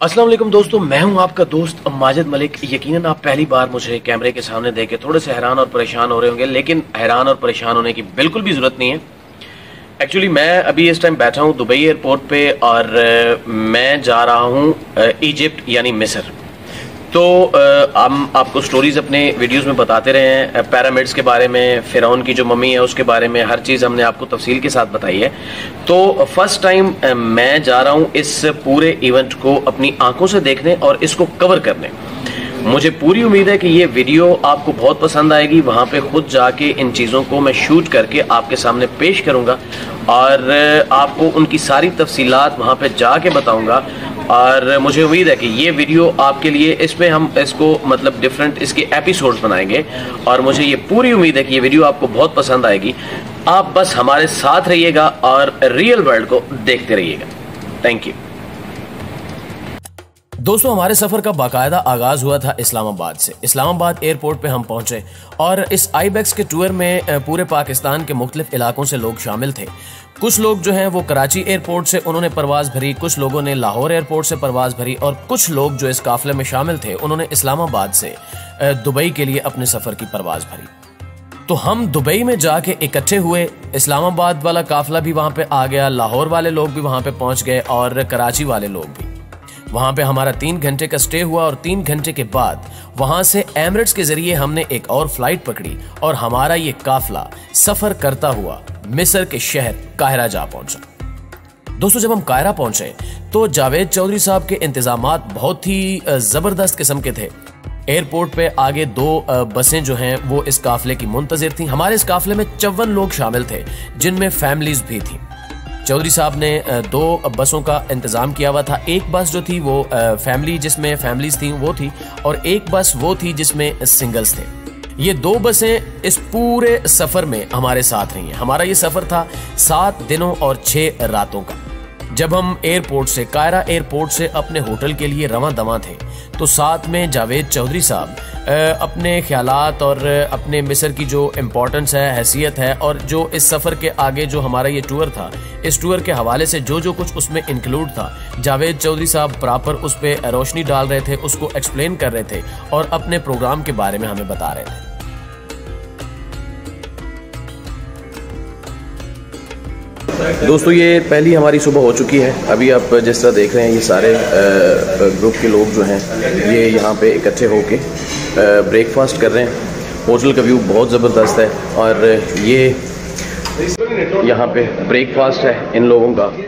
अस्सलाम वालेकुम दोस्तों, मैं हूं आपका दोस्त माजिद मलिक। यकीनन आप पहली बार मुझे कैमरे के सामने देख के थोड़े से हैरान और परेशान हो रहे होंगे, लेकिन हैरान और परेशान होने की बिल्कुल भी ज़रूरत नहीं है। एक्चुअली मैं अभी इस टाइम बैठा हूं दुबई एयरपोर्ट पे और मैं जा रहा हूं इजिप्ट यानी मिस्र। तो हम आपको स्टोरीज अपने वीडियोस में बताते रहे हैं, पैरामिड्स के बारे में, फिरौन की जो मम्मी है उसके बारे में, हर चीज़ हमने आपको तफसील के साथ बताई है। तो फर्स्ट टाइम मैं जा रहा हूँ इस पूरे इवेंट को अपनी आंखों से देखने और इसको कवर करने। मुझे पूरी उम्मीद है कि ये वीडियो आपको बहुत पसंद आएगी। वहाँ पे खुद जाके इन चीज़ों को मैं शूट करके आपके सामने पेश करूँगा और आपको उनकी सारी तफसीलात वहाँ पे जाके बताऊँगा। और मुझे उम्मीद है कि ये वीडियो आपके लिए, इसमें हम इसको मतलब डिफरेंट इसके एपिसोड्स बनाएंगे और मुझे ये पूरी उम्मीद है कि ये वीडियो आपको बहुत पसंद आएगी। आप बस हमारे साथ रहिएगा और रियल वर्ल्ड को देखते रहिएगा। थैंक यू दोस्तों, हमारे सफर का बाकायदा आगाज हुआ था इस्लामाबाद से। इस्लामाबाद एयरपोर्ट पे हम पहुंचे और इस आईबेक्स के टूर में पूरे पाकिस्तान के मुख्तलिफ इलाकों से लोग शामिल थे। कुछ लोग जो हैं वो कराची एयरपोर्ट से उन्होंने परवाज भरी, कुछ लोगों ने लाहौर एयरपोर्ट से परवाज भरी और कुछ लोग जो इस काफिले में शामिल थे उन्होंने इस्लामाबाद से दुबई के लिए अपने सफर की परवाज भरी। तो हम दुबई में जाके इकट्ठे हुए। इस्लामाबाद वाला काफिला भी वहां पे आ गया, लाहौर वाले लोग भी वहां पे पहुंच गए और कराची वाले लोग भी। वहां पे हमारा 3 घंटे का स्टे हुआ और 3 घंटे के बाद वहां से एमिरेट्स के जरिए हमने एक और फ्लाइट पकड़ी और हमारा ये काफिला सफर करता हुआ मिस्र के शहर काहिरा जा पहुंचा। दोस्तों, जब हम काहिरा पहुंचे तो जावेद चौधरी साहब के इंतजामात बहुत ही जबरदस्त किस्म के थे। एयरपोर्ट पे आगे 2 बसें जो हैं वो इस काफिले की मुंतजिर थी। हमारे इस काफिले में 54 लोग शामिल थे जिनमें फैमिलीज भी थी। चौधरी साहब ने 2 बसों का इंतजाम किया हुआ था। एक बस जो थी वो फैमिली, जिसमें फैमिलीज थी वो थी, और एक बस वो थी जिसमें सिंगल्स थे। ये 2 बसें इस पूरे सफर में हमारे साथ रही हैं। हमारा ये सफर था 7 दिनों और 6 रातों का। जब हम एयरपोर्ट से, कायरा एयरपोर्ट से अपने होटल के लिए रवां दवां थे तो साथ में जावेद चौधरी साहब अपने ख्यालात और अपने मिस्र की जो इम्पोर्टेंस है, हैसियत है, और जो इस सफ़र के आगे जो हमारा ये टूर था, इस टूर के हवाले से जो जो कुछ उसमें इंक्लूड था, जावेद चौधरी साहब प्रॉपर उस पर रोशनी डाल रहे थे, उसको एक्सप्लेन कर रहे थे और अपने प्रोग्राम के बारे में हमें बता रहे थे। दोस्तों, ये पहली हमारी सुबह हो चुकी है। अभी आप जिस तरह देख रहे हैं, ये सारे ग्रुप के लोग जो हैं ये यहाँ पे इकट्ठे होके ब्रेकफास्ट कर रहे हैं। होटल का व्यू बहुत ज़बरदस्त है और ये यहाँ पे ब्रेकफास्ट है इन लोगों का।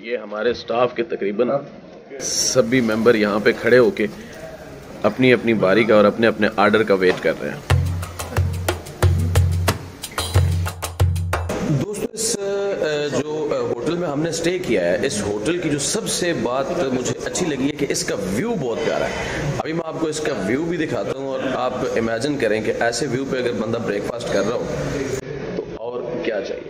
ये हमारे स्टाफ के तकरीबन सभी मेंबर यहाँ पे खड़े होके अपनी अपनी बारी का और अपने अपने आर्डर का वेट कर रहे हैं। दोस्तों, इस जो होटल में हमने स्टे किया है, इस होटल की जो सबसे बात मुझे अच्छी लगी है कि इसका व्यू बहुत प्यारा है। अभी मैं आपको इसका व्यू भी दिखाता हूँ और आप इमेजिन करें कि ऐसे व्यू पे अगर बंदा ब्रेकफास्ट कर रहा हो तो और क्या चाहिए।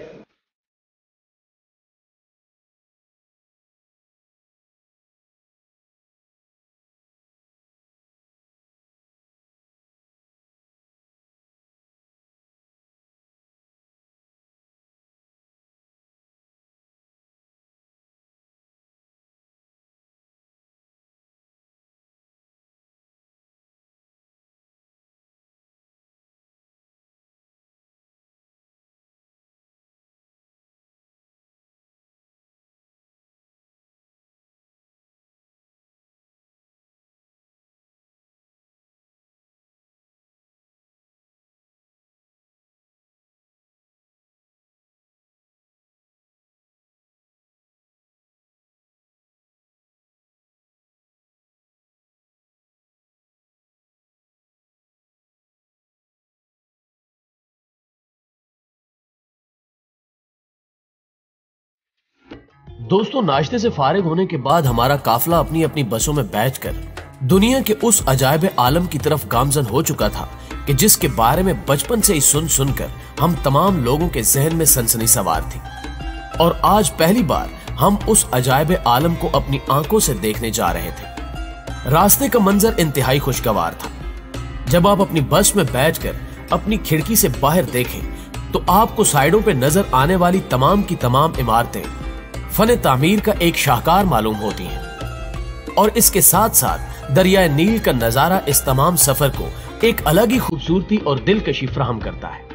दोस्तों, नाश्ते से फारिग होने के बाद हमारा काफिला अपनी अपनी बसों में बैठकर दुनिया के उस अजायब आलम की तरफ गामजन हो चुका था कि जिसके बारे में बचपन से ही सुनकर हम तमाम लोगों के जहन में सनसनी सवार थी। और आज पहली बार हम उस अजायब आलम को अपनी आंखों से देखने जा रहे थे। रास्ते का मंजर इंतहाई खुशगवार था। जब आप अपनी बस में बैठकर अपनी खिड़की से बाहर देखें तो आपको साइडों पे नजर आने वाली तमाम की तमाम इमारतें फन तामीर का एक शाहकार मालूम होती हैं। और इसके साथ साथ दरियाए नील का नजारा इस तमाम सफर को एक अलग ही खूबसूरती और दिलकशी फराहम करता है।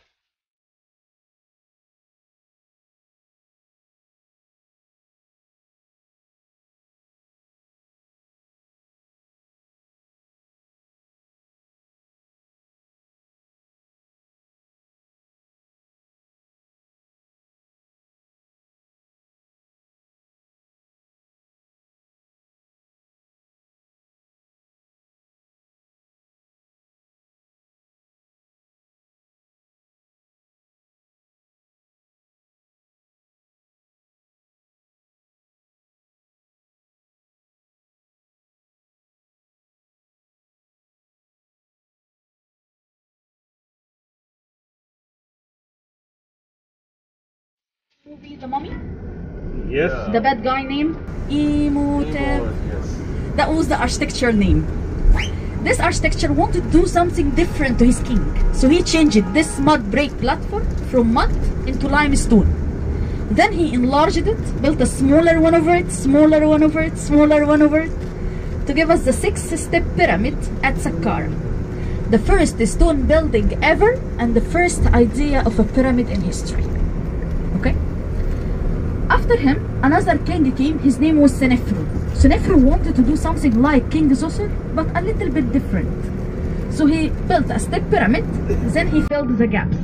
Movie The Mummy? Yes. The bad guy name? Imhotep. Yes. That was the architecture name. This architecture wanted to do something different to his king. So he changed this mud brick platform from mud into limestone. Then he enlarged it, built a smaller one over it, smaller one over it, smaller one over it, to give us the 6-step pyramid at Saqqara. The first stone building ever and the first idea of a pyramid in history. Okay? After him, another king came. His name was Senefru. Senefru wanted to do something like King Zoser, but a little bit different. So he built a step pyramid, then he filled the gaps.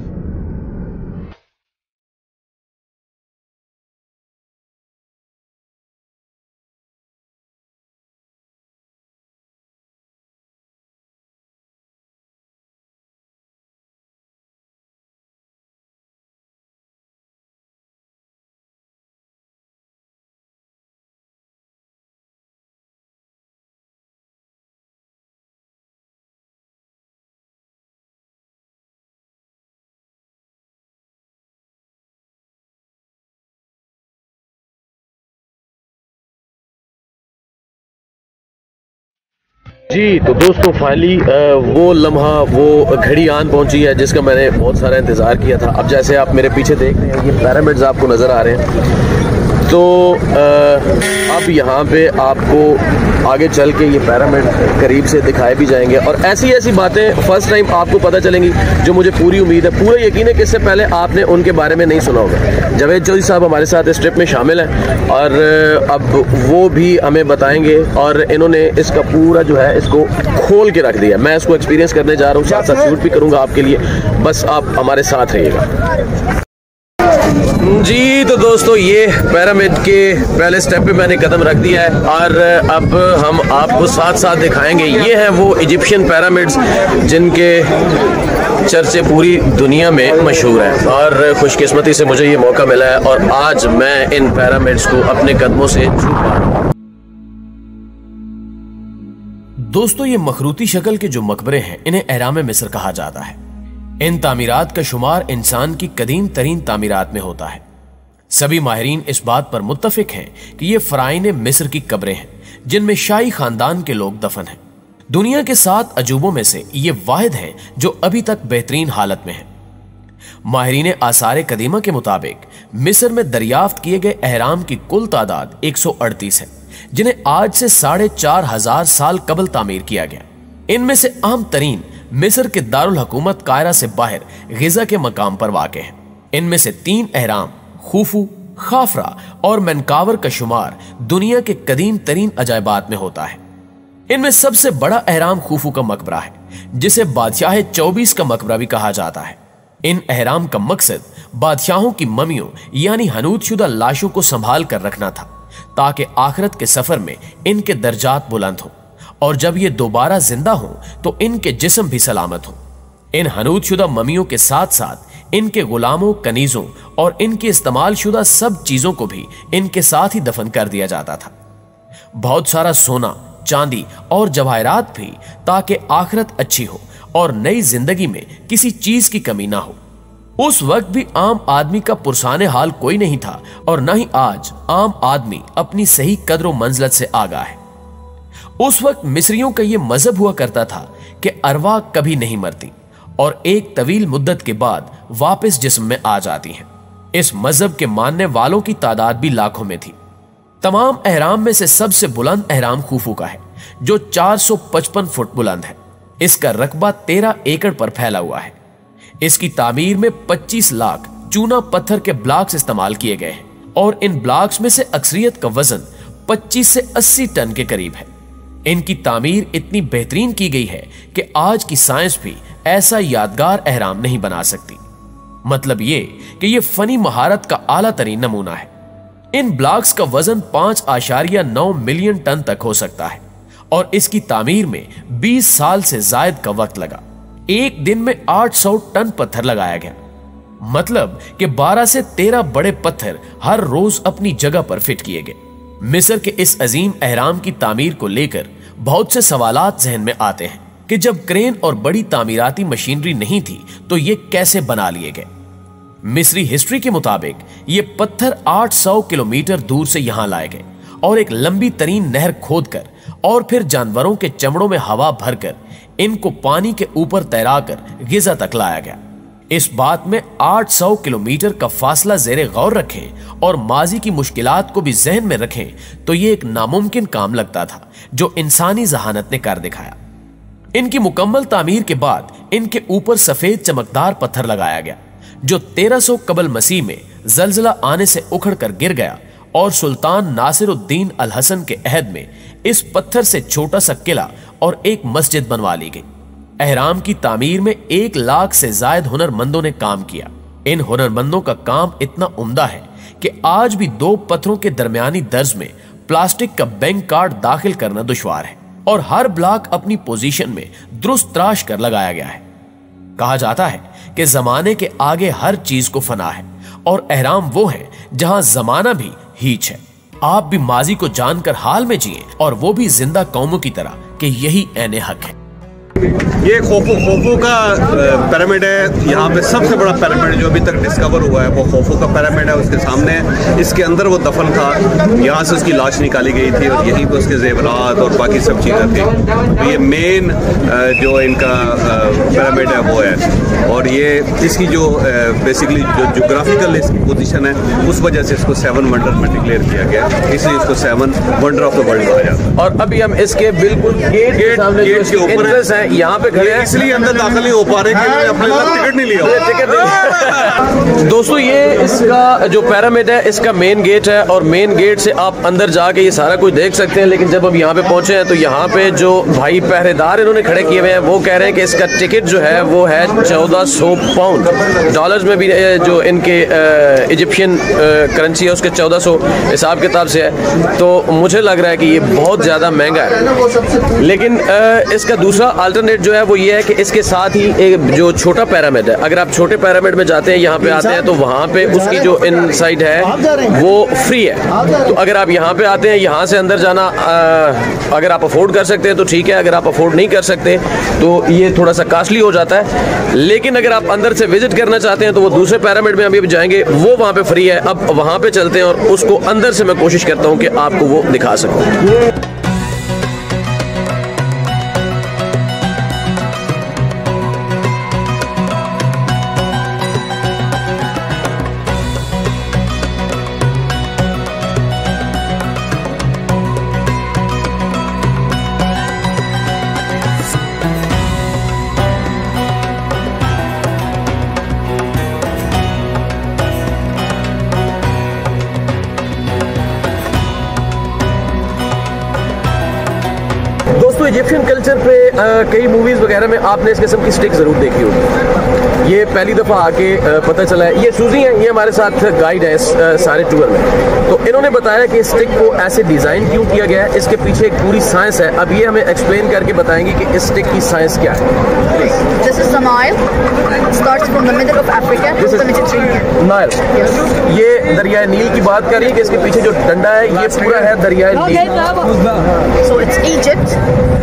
जी तो दोस्तों, finally वो लम्हा, वो घड़ी आन पहुंची है जिसका मैंने बहुत सारा इंतज़ार किया था। अब जैसे आप मेरे पीछे देख रहे हैं, ये पिरामिड्स आपको नज़र आ रहे हैं। तो अब यहाँ पे आपको आगे चल के ये पिरामिड करीब से दिखाए भी जाएंगे और ऐसी ऐसी बातें फर्स्ट टाइम आपको पता चलेंगी जो मुझे पूरी उम्मीद है, पूरा यकीन है कि इससे पहले आपने उनके बारे में नहीं सुना होगा। जावेद चौधरी साहब हमारे साथ इस ट्रिप में शामिल हैं और अब वो भी हमें बताएंगे और इन्होंने इसका पूरा जो है इसको खोल के रख दिया। मैं इसको एक्सपीरियंस करने जा रहा हूँ, साथ साथ शूट भी करूँगा आपके लिए। बस आप हमारे साथ रहिएगा। जी तो दोस्तों, ये पिरामिड के पहले स्टेप पे मैंने कदम रख दिया है और अब हम आपको साथ साथ दिखाएंगे। ये हैं वो इजिप्शियन पिरामिड्स जिनके चर्चे पूरी दुनिया में मशहूर हैं और खुशकिस्मती से मुझे ये मौका मिला है और आज मैं इन पिरामिड्स को अपने कदमों से छू पा रहा हूं। दोस्तों, ये मखरूती शक्ल के जो मकबरे हैं इन्हें एहराम मिस्र कहा जाता है। इन तामीरात का शुमार इंसान की कदीम तरीन तामीरात में होता है। सभी माहिरीन इस बात पर मुत्तफिक हैं कि ये फराइने मिस्र की कब्रें हैं जिनमें शाही खानदान के लोग दफन हैं। दुनिया के 7 अजूबों में से ये वाहिद हैं जो अभी तक बेहतरीन हालत में हैं। माहिरीन आसार कदीमा के मुताबिक मिस्र में दरियाफ्त किए गए एहराम की कुल तादाद 138 है, जिन्हें आज से 4,500 साल कबल तामीर किया गया। इनमें से अहम तरीन मिस्र के दारुल हुकूमत कायरा से बाहर गिजा के मकाम पर वाक़ है। इनमें से 3 एहराम खूफू, खाफरा और मेनकावर का शुमार दुनिया के कदीम तरीन अजायबात में होता है। इनमें सबसे बड़ा एहराम खूफू का मकबरा है, जिसे बादशाह 24 का मकबरा भी कहा जाता है। इन एहराम का मकसद बादशाहों की ममियों यानी हनूदशुदा लाशों को संभाल कर रखना था, ताकि आखिरत के सफर में इनके दर्जात बुलंद हों और जब ये दोबारा जिंदा हों तो इनके जिस्म भी सलामत हों। इन हनूदशुदा ममियों के साथ साथ इनके गुलामों, कनीजों और इनके इस्तेमाल शुदा सब चीजों को भी इनके साथ ही दफन कर दिया जाता था। बहुत सारा सोना, चांदी और जवाहरात भी, ताकि आखिरत अच्छी हो और नई जिंदगी में किसी चीज की कमी ना हो। उस वक्त भी आम आदमी का पुरसाने हाल कोई नहीं था और न ही आज आम आदमी अपनी सही कदर व मंजलत से आगाह है। उस वक्त मिस्रियों का यह मजहब हुआ करता था कि अरवाह कभी नहीं मरती और एक तवील मुद्दत के बाद वापस जिस्म में आ जाती हैं। इस मजहब के मानने वालों की तादाद भी लाखों में थी। तमाम एहराम में से सबसे बुलंद एहराम खूफू का है, जो 455 फुट बुलंद है। इसका रकबा 13 एकड़ पर फैला हुआ है। इसकी तामीर में 25 लाख चूना पत्थर के ब्लॉक्स इस्तेमाल किए गए हैं और इन ब्लॉक्स में से अक्सरियत का वजन 25 से 80 टन के करीब है। इनकी तामीर इतनी बेहतरीन की गई है कि आज की साइंस भी ऐसा यादगार एहराम नहीं बना सकती। मतलब ये कि ये फनी महारत का आला तरीन नमूना है। इन ब्लॉक्स का वजन 5.9 मिलियन टन तक हो सकता है और इसकी तामीर में 20 साल से जायद का वक्त लगा। एक दिन में 800 टन पत्थर लगाया गया। मतलब कि 12 से 13 बड़े पत्थर हर रोज अपनी जगह पर फिट किए गए। मिस्र के इस अजीम एहराम की तामीर को लेकर बहुत से सवालात जहन में आते हैं कि जब क्रेन और बड़ी तामीराती मशीनरी नहीं थी तो ये कैसे बना लिए गए। मिस्री हिस्ट्री के मुताबिक ये पत्थर 800 किलोमीटर दूर से यहां लाए गए और एक लंबी तरीन नहर खोदकर और फिर जानवरों के चमड़ों में हवा भरकर इनको पानी के ऊपर तैराकर गिजा तक लाया गया। इस बात में 800 किलोमीटर का फासला ज़ेरे गौर रखें और माजी की मुश्किलात को भी जहन में रखें तो ये एक नामुमकिन काम लगता था जो इंसानी जहानत ने कर दिखाया। इनकी मुकम्मल तामीर के बाद इनके ऊपर सफेद चमकदार पत्थर लगाया गया जो 1300 कबल मसीह में जलजला आने से उखड़ कर गिर गया और सुल्तान नासिरुद्दीन अल हसन के अहद में इस पत्थर से छोटा सा किला और एक मस्जिद बनवा ली गई। एहराम की तामीर में 1 लाख से जायद हुनरमंदों ने काम किया। इन हुनरमंदों का काम इतना उम्दा है कि आज भी 2 पत्थरों के दरमियानी दर्ज में प्लास्टिक का बैंक कार्ड दाखिल करना दुश्वार है और हर ब्लॉक अपनी पोजीशन में दुरुस्त तराश कर लगाया गया है। कहा जाता है कि जमाने के आगे हर चीज को फना है और एहराम वो है जहां जमाना भी हीच है। आप भी माजी को जानकर हाल में जिए और वो भी जिंदा कौमों की तरह कि यही ऐने हक है। ये खोफू का पिरामिड है। यहाँ पे सबसे बड़ा पिरामिड जो अभी तक डिस्कवर हुआ है वो खोफू का पिरामिड है। उसके सामने इसके अंदर वो दफन था, यहाँ से उसकी लाश निकाली गई थी और यहीं पे उसके जेवरात और बाकी सब चीज़ें थी। तो ये मेन जो इनका पिरामिड है वो है और ये इसकी जो बेसिकली जो जोग्राफिकल इसकी पोजीशन है उस वजह से इसको 7 वंडर में डिक्लेयर किया गया, इसलिए इसको 7 वंडर ऑफ द वर्ल्ड कहा जाता है। और अभी हम इसके बिल्कुल गेट के ऊपर है। यहाँ पे खड़े हैं, इसलिए अंदर दाखिल नहीं हो पा रहे कि अपने साथ टिकट नहीं लिया। दोस्तों ये इसका जो पिरामिड है इसका मेन गेट है और मेन गेट से आप अंदर जाके ये सारा कुछ देख सकते हैं। लेकिन जब हम यहाँ पे पहुंचे हैं तो यहाँ पे जो भाई पहरेदार इन्होंने खड़े किए हुए हैं वो कह रहे हैं कि इसका टिकट जो है वो है 1400 पाउंड। डॉलर्स में भी जो इनके इजिप्शियन करेंसी है उसके 1400 हिसाब किताब से है। तो मुझे लग रहा है कि ये बहुत ज़्यादा महंगा है। लेकिन इसका दूसरा अल्टरनेट जो है वो ये है कि इसके साथ ही एक जो छोटा पिरामिड है, अगर आप छोटे पिरामिड में जाते हैं यहाँ पे आते हैं तो वहाँ पे उसकी जो इनसाइड है वो फ्री है। तो अगर आप यहाँ पे आते हैं, यहाँ से अंदर जाना अगर आप अफोर्ड कर सकते हैं तो ठीक है, अगर आप अफोर्ड नहीं कर सकते तो ये थोड़ा सा कॉस्टली हो जाता है। लेकिन अगर आप अंदर से विजिट करना चाहते हैं तो वो दूसरे पिरामिड में अभी जाएंगे, वो वहाँ पे फ्री है। अब वहाँ पे चलते हैं और उसको अंदर से मैं कोशिश करता हूँ कि आपको वो दिखा सकूँ। दोस्तों इजिप्शियन कल्चर पे कई मूवीज़ वगैरह में आपने इस किस्म की स्टिक ज़रूर देखी होगी। ये पहली दफ़ा आके पता चला है। ये सूजी हैं, ये हमारे साथ गाइड है इस सारे टूर में। तो इन्होंने बताया कि स्टिक को ऐसे डिज़ाइन क्यों किया गया है, इसके पीछे एक पूरी साइंस है। अब ये हमें एक्सप्लेन करके बताएंगे कि इस स्टिक की साइंस क्या है। This is the Nile. It starts from the middle of Africa to the Mediterranean. Nile, ये दरिया नील की बात कर रही है कि इसके पीछे जो डंडा है ये पूरा है दरिया नील। So it's Egypt.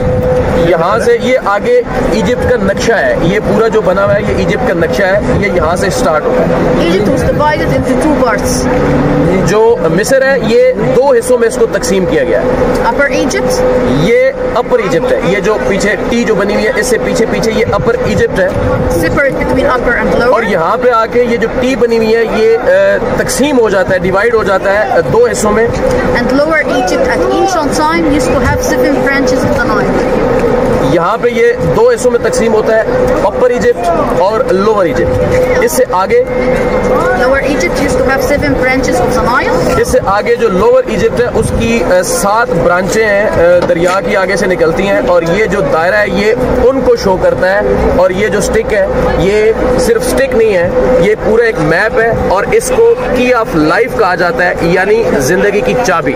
यहाँ से ये आगे इजिप्ट का नक्शा है, ये पूरा जो बना हुआ है ये इजिप्ट का नक्शा है, ये यहाँ से स्टार्ट होता है। Egypt was divided into two parts. जो मिस्र है ये दो हिस्सों में इसको तकसीम किया गया है। Upper Egypt. ये अपर इजिप्ट है, ये जो पीछे टी जो बनी हुई है इससे पीछे पीछे ये अपर इजिप्ट है। Separate between upper and lower. और यहाँ पे आके ये जो टी बनी हुई है ये तकसीम हो जाता है, डिवाइड हो जाता है दो हिस्सों में। And lower Egypt at ancient time used to have 7 branches of the Nile. यहाँ पे ये दो हिस्सों में तकसीम होता है, अपर इजिप्ट और लोअर इजिप्ट। इससे आगे Lower Egypt used to have 7 branches of the Nile. इससे आगे जो लोअर इजिप्ट है उसकी 7 ब्रांचें हैं दरिया की आगे से निकलती हैं। और ये जो दायरा है ये उनको शो करता है। और ये जो स्टिक है ये सिर्फ स्टिक नहीं है, ये पूरा एक मैप है और इसको की ऑफ लाइफ कहा जाता है, यानी जिंदगी की चाबी।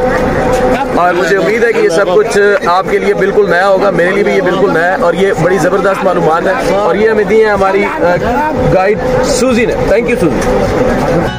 और मुझे उम्मीद है कि ये सब कुछ आपके लिए बिल्कुल नया होगा, मेरे लिए भी ये बिल्कुल नया है और ये बड़ी ज़बरदस्त मालूमात है। और ये हमें दी है हमारी गाइड सूजी ने। थैंक यू सूजी।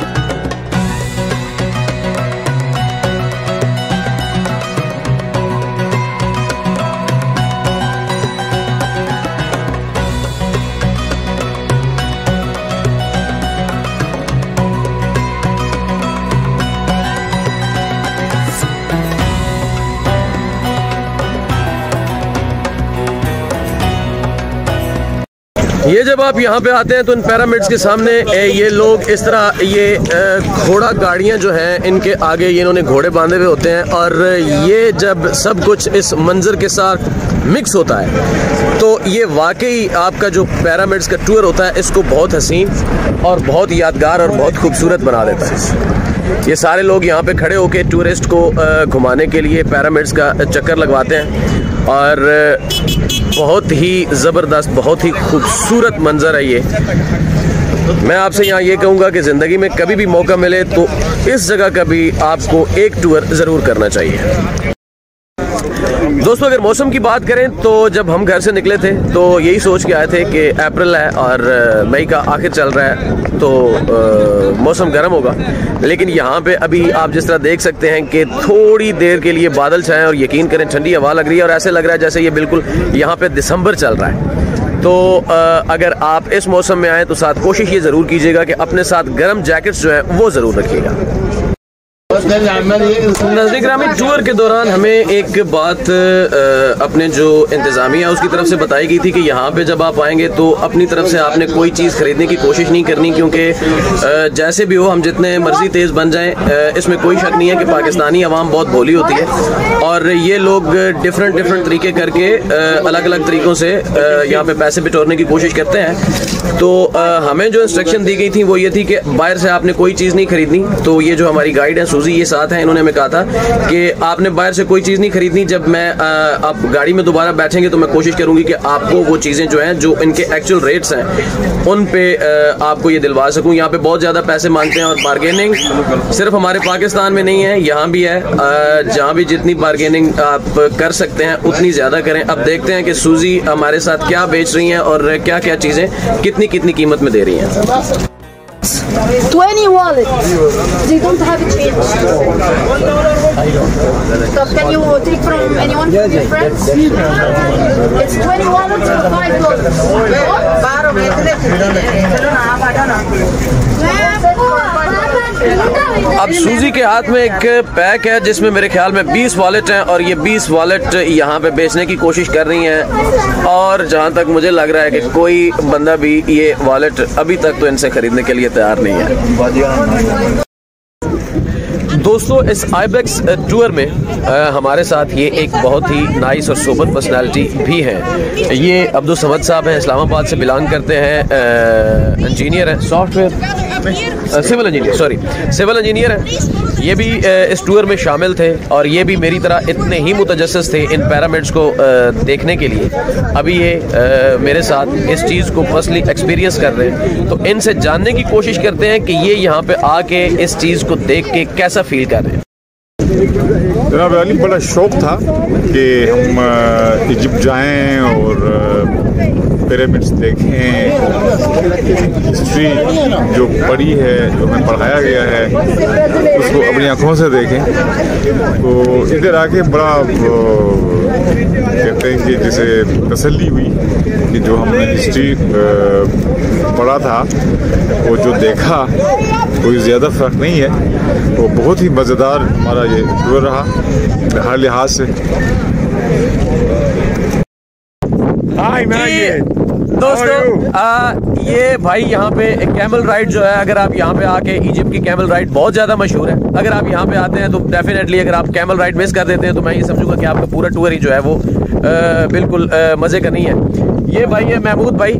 ये जब आप यहाँ पे आते हैं तो इन पिरामिड्स के सामने ये लोग इस तरह ये घोड़ा गाड़ियाँ जो हैं इनके आगे ये इन्होंने घोड़े बांधे हुए होते हैं। और ये जब सब कुछ इस मंजर के साथ मिक्स होता है तो ये वाकई आपका जो पिरामिड्स का टूर होता है इसको बहुत हसीन और बहुत यादगार और बहुत खूबसूरत बना देता है। ये सारे लोग यहाँ पे खड़े होकर टूरिस्ट को घुमाने के लिए पिरामिड्स का चक्कर लगवाते हैं और बहुत ही ज़बरदस्त, बहुत ही खूबसूरत मंजर है ये। मैं आपसे यहाँ ये कहूँगा कि ज़िंदगी में कभी भी मौका मिले तो इस जगह का भी आपको एक टूर ज़रूर करना चाहिए। दोस्तों अगर मौसम की बात करें तो जब हम घर से निकले थे तो यही सोच के आए थे कि अप्रैल है और मई का आखिर चल रहा है तो मौसम गर्म होगा। लेकिन यहाँ पे अभी आप जिस तरह देख सकते हैं कि थोड़ी देर के लिए बादल छाए और यकीन करें ठंडी हवा लग रही है और ऐसे लग रहा है जैसे ये बिल्कुल यहाँ पे दिसंबर चल रहा है। तो अगर आप इस मौसम में आएँ तो साथ कोशिश ये ज़रूर कीजिएगा कि अपने साथ गर्म जैकेट्स जो है वो ज़रूर रखिएगा। नाज़रीन ग्रामी, टूर के दौरान हमें एक बात अपने जो इंतज़ामिया उसकी तरफ से बताई गई थी कि यहाँ पे जब आप आएंगे तो अपनी तरफ से आपने कोई चीज़ खरीदने की कोशिश नहीं करनी, क्योंकि जैसे भी हो हम जितने मर्जी तेज़ बन जाएं, इसमें कोई शक नहीं है कि पाकिस्तानी अवाम बहुत भोली होती है और ये लोग डिफरेंट तरीके करके अलग अलग तरीक़ों से यहाँ पे पैसे बिटोरने की कोशिश करते हैं। तो हमें जो इंस्ट्रक्शन दी गई थी वो ये थी कि बाहर से आपने कोई चीज़ नहीं खरीदनी। तो ये जो हमारी गाइड है सूजी, ये साथ हैं, इन्होंने हमें कहा था कि आपने बाहर से कोई चीज़ नहीं खरीदनी। जब मैं आप गाड़ी में दोबारा बैठेंगे तो मैं कोशिश करूंगी कि आपको वो चीज़ें जो हैं, जो इनके एक्चुअल रेट्स हैं, उन पे आपको ये दिलवा सकूं। यहाँ पे बहुत ज़्यादा पैसे मांगते हैं और बार्गेनिंग सिर्फ हमारे पाकिस्तान में नहीं है, यहाँ भी है। जहाँ भी जितनी बार्गेनिंग आप कर सकते हैं उतनी ज़्यादा करें। अब देखते हैं कि सूजी हमारे साथ क्या बेच रही हैं और क्या क्या चीज़ें कितनी कीमत में दे रही हैं। 20 wallet. They don't have change. So can you take from anyone from your friends? It's 20 wallets for $5. अब सूजी के हाथ में एक पैक है जिसमें मेरे ख्याल में 20 वॉलेट हैं और ये 20 वॉलेट यहाँ पे बेचने की कोशिश कर रही हैं। और जहाँ तक मुझे लग रहा है कि कोई बंदा भी ये वॉलेट अभी तक तो इनसे खरीदने के लिए तैयार नहीं है। दोस्तों, इस आईबेक्स टूर में हमारे साथ ये एक बहुत ही नाइस और सोबर पर्सनालिटी भी है। ये अब्दुल समद साहब हैं, इस्लामाबाद से बिलोंग करते हैं, इंजीनियर हैं, सॉफ्टवेयर सिविल इंजीनियर हैं। ये भी इस टूर में शामिल थे और ये भी मेरी तरह इतने ही मुतजस्सिस थे इन पिरामिड्स को देखने के लिए। अभी ये मेरे साथ इस चीज़ को पर्सनली एक्सपीरियंस कर रहे हैं, तो इनसे जानने की कोशिश करते हैं कि ये यहाँ पे आके इस चीज़ को देख के कैसा फील कर रहे हैं। जनाब अली, बड़ा शौक़ था कि हम इजिप्ट जाएं और पिरामिड्स देखें, हिस्ट्री जो पढ़ी है, जो हमें पढ़ाया गया है, उसको अपनी आँखों से देखें। तो इधर आके बड़ा कहते हैं कि जैसे तसल्ली हुई कि जो हमने हिस्ट्री पढ़ा था वो जो देखा कोई ज़्यादा फ़र्क नहीं है। तो बहुत ही मज़ेदार हमारा ये टूर रहा हर लिहाज से। दोस्तों, ये भाई यहाँ पे कैमल राइड जो है, अगर आप यहाँ पे आके, इजिप्ट की कैमल राइड बहुत ज़्यादा मशहूर है। अगर आप यहाँ पे आते हैं तो डेफिनेटली, अगर आप कैमल राइड मिस कर देते हैं तो मैं ये समझूंगा कि आपका पूरा टूर ही जो है वो बिल्कुल मज़े का नहीं है। ये भाई है महमूद भाई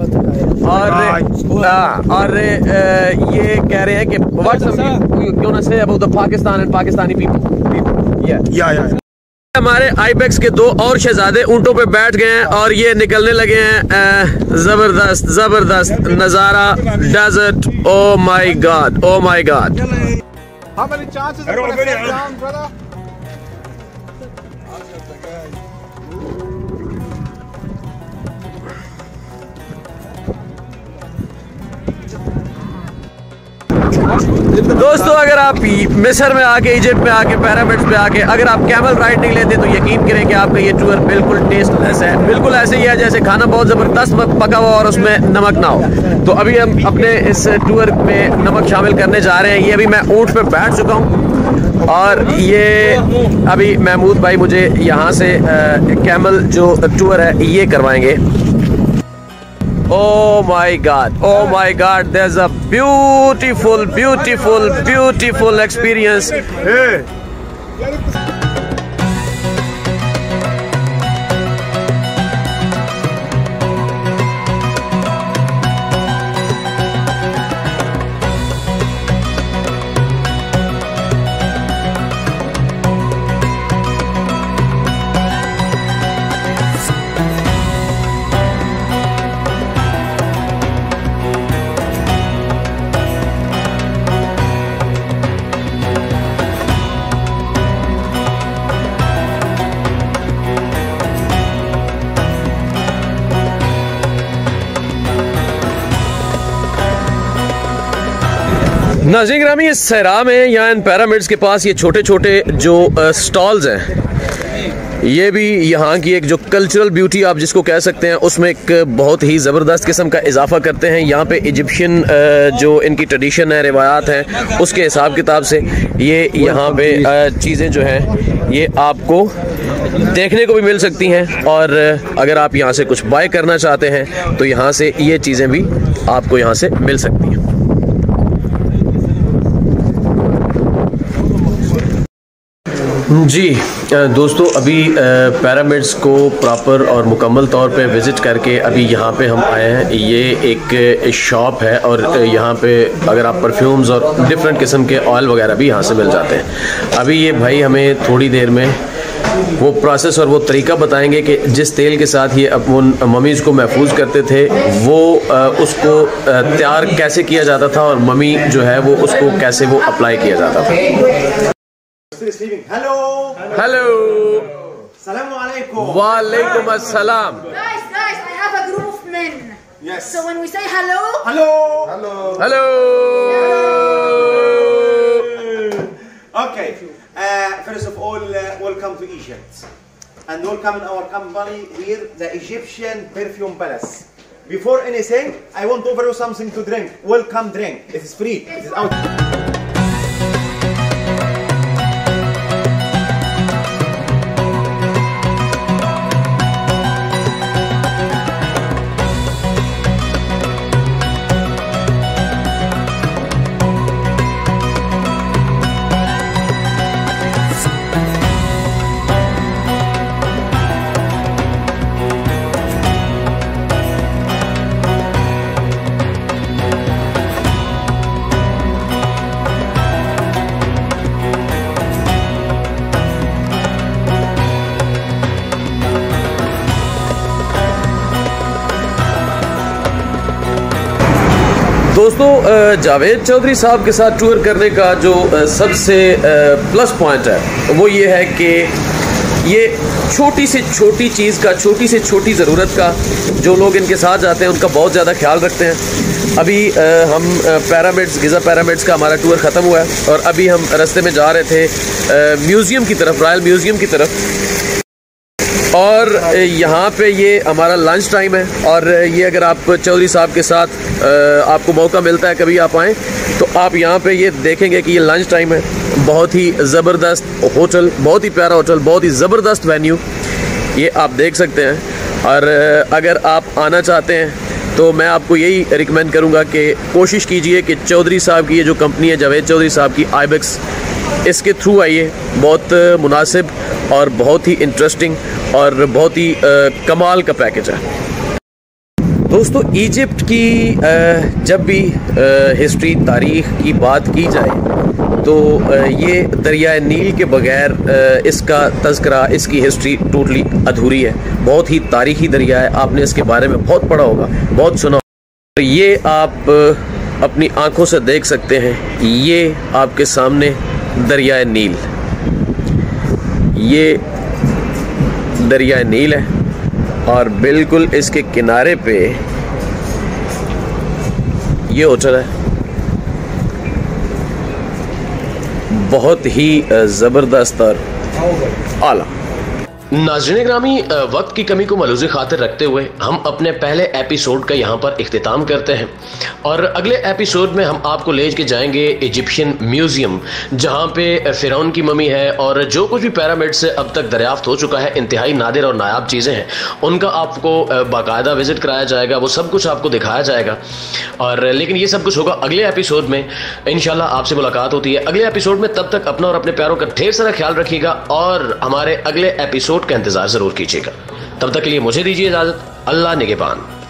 और ये कह रहे हैं कि क्यों ना से about the Pakistan and Pakistani people. हमारे आईबेक्स के दो और शहजादे ऊंटों पे बैठ गए हैं और ये निकलने लगे हैं। जबरदस्त नजारा, desert. Oh my God, oh my God. दोस्तों, अगर आप मिस्र में आके, इजिप्ट में आके, पिरामिड्स पे आके अगर आप कैमल राइड नहीं लेते तो यकीन करें कि आपका ये टूर बिल्कुल टेस्टलेस है। बिल्कुल ऐसे ही है जैसे खाना बहुत ज़बरदस्त पका हुआ और उसमें नमक ना हो। तो अभी हम अपने इस टूर में नमक शामिल करने जा रहे हैं। ये अभी मैं ऊँट पे बैठ चुका हूँ और ये अभी महमूद भाई मुझे यहाँ से कैमल जो टूर है ये करवाएंगे। Oh my God, oh my God, there's a beautiful experience. Hey. नाज़रीन ग्रामी, इस सहरा में या इन पिरामिड्स के पास ये छोटे छोटे जो स्टॉल्स हैं, ये भी यहाँ की एक जो कल्चरल ब्यूटी आप जिसको कह सकते हैं उसमें एक बहुत ही ज़बरदस्त किस्म का इजाफा करते हैं। यहाँ पे इजिप्शियन जो इनकी ट्रेडिशन है, रिवायात हैं, उसके हिसाब किताब से ये यहाँ पे चीज़ें जो हैं ये आपको देखने को भी मिल सकती हैं। और अगर आप यहाँ से कुछ बाय करना चाहते हैं तो यहाँ से ये चीज़ें भी आपको यहाँ से मिल सकती हैं। जी दोस्तों, अभी पिरामिड्स को प्रॉपर और मुकम्मल तौर पे विज़िट करके अभी यहाँ पे हम आए हैं। ये एक शॉप है और यहाँ पे अगर आप परफ्यूम्स और डिफरेंट किस्म के ऑयल वगैरह भी यहाँ से मिल जाते हैं। अभी ये भाई हमें थोड़ी देर में वो प्रोसेस और वो तरीका बताएंगे कि जिस तेल के साथ ये उन ममीज़ को महफूज करते थे वो उसको तैयार कैसे किया जाता था और ममी जो है वो उसको कैसे वो अप्लाई किया जाता था। Hello. Hello, Assalamu alaikum. वालेकुम अस्सलाम। Guys, I have a group of men. Yes. So when we say hello, Hello. Hello. Hello. Okay. First of all, welcome to Egypt, and welcome in our company here, the Egyptian Perfume Palace. Before anything, I want to offer you something to drink. Welcome drink. It is free. It is out. दोस्तों, जावेद चौधरी साहब के साथ tour करने का जो सबसे plus point है वो ये है कि ये छोटी से छोटी चीज़ का, छोटी से छोटी ज़रूरत का जो लोग इनके साथ जाते हैं उनका बहुत ज़्यादा ख्याल रखते हैं। अभी हम पिरामिड्स, गिज़ा पिरामिड्स का हमारा टूर ख़त्म हुआ है और अभी हम रास्ते में जा रहे थे म्यूज़ियम की तरफ, रॉयल म्यूज़ियम की तरफ। और यहाँ पे ये हमारा लंच टाइम है और ये अगर आप चौधरी साहब के साथ आपको मौका मिलता है कभी आप आएँ तो आप यहाँ पे ये देखेंगे कि ये लंच टाइम है। बहुत ही ज़बरदस्त होटल, बहुत ही प्यारा होटल, बहुत ही ज़बरदस्त वेन्यू ये आप देख सकते हैं। और अगर आप आना चाहते हैं तो मैं आपको यही रिकमेंड करूँगा कि कोशिश कीजिए कि चौधरी साहब की ये जो कंपनी है, जावेद चौधरी साहब की आईबेक्स, इसके थ्रू आइए। बहुत मुनासिब और बहुत ही इंटरेस्टिंग और बहुत ही कमाल का पैकेज है। दोस्तों, इजिप्ट की जब भी हिस्ट्री, तारीख़ की बात की जाए तो ये दरिया नील के बगैर इसका तज़किरा, इसकी हिस्ट्री टोटली अधूरी है। बहुत ही तारीख़ी दरिया है, आपने इसके बारे में बहुत पढ़ा होगा, बहुत सुना होगा। ये आप अपनी आँखों से देख सकते हैं, ये आपके सामने दरिया नील, ये दरिया नील है और बिल्कुल इसके किनारे पे ये होटल है। बहुत ही ज़बरदस्त और आला। नाज़रीन ग्रामी, वक्त की कमी को मलूज़ खातिर रखते हुए हम अपने पहले एपिसोड का यहाँ पर इख्तिताम करते हैं और अगले एपिसोड में हम आपको ले के जाएंगे इजिप्शियन म्यूज़ियम, जहाँ पे फ़िरौन की ममी है और जो कुछ भी पिरामिड से अब तक दरियाफ्त हो चुका है, इंतहाई नादिर और नायाब चीज़ें हैं, उनका आपको बाकायदा विज़िट कराया जाएगा, वो सब कुछ आपको दिखाया जाएगा। और लेकिन ये सब कुछ होगा अगले एपिसोड में। इंशाल्लाह आपसे मुलाकात होती है अगले एपिसोड में। तब तक अपना और अपने प्यारों का ढेर सारा ख्याल रखिएगा और हमारे अगले एपिसोड का इंतज़ार ज़रूर कीजिएगा। तब तक के लिए मुझे दीजिए इजाज़त। अल्लाह निगहबान।